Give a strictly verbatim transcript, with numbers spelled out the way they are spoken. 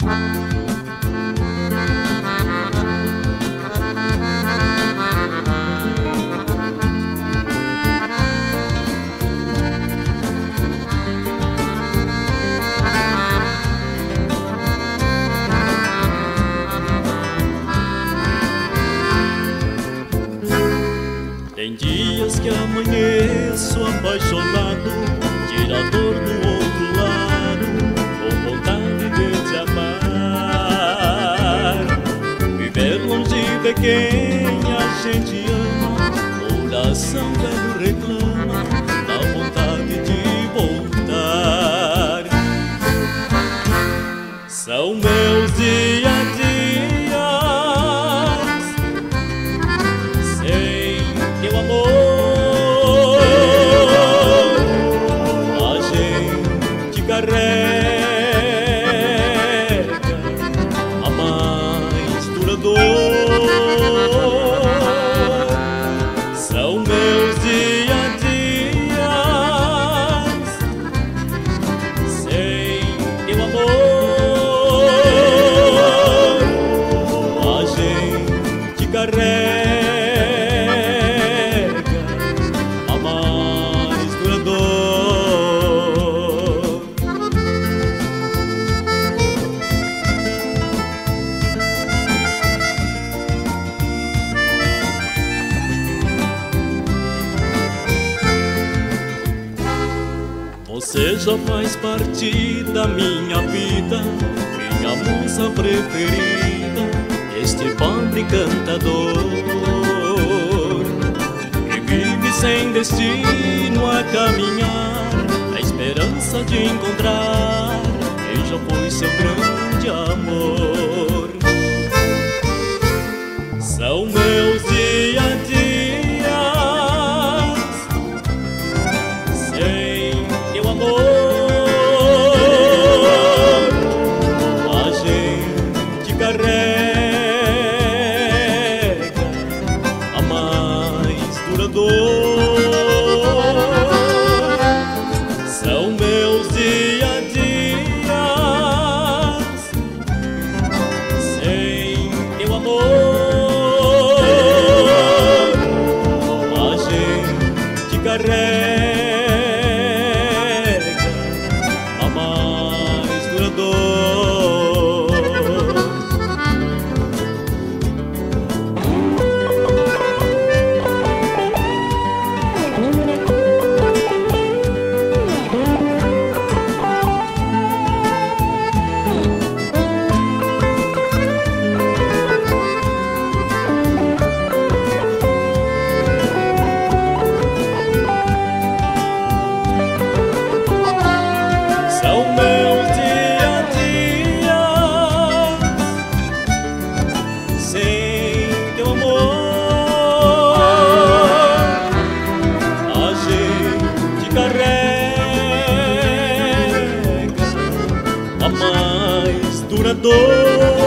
Tem dias que amanheço apaixonado, tirador do outro lado, com vontade de te amar. Viver longe de quem a gente ama, coração velho reclama, dá vontade de voltar. São meus dia a dias sem teu amor, a gente carrega a mais dura dor. São meus dia a dias sem teu amor, a gente carrega Você já faz parte da minha vida, minha musa preferida, este pobre cantador que vive sem destino a caminhar, na esperança de encontrar quem já foi seu grande amor. São meus dia a dias sem teu amor, a gente carrega a mais dura dor. São meus dia a dias sem teu amor, a gente carrega a mais dura dor. São meus dia a dias sem teu amor, a gente carrega a mais dura dor.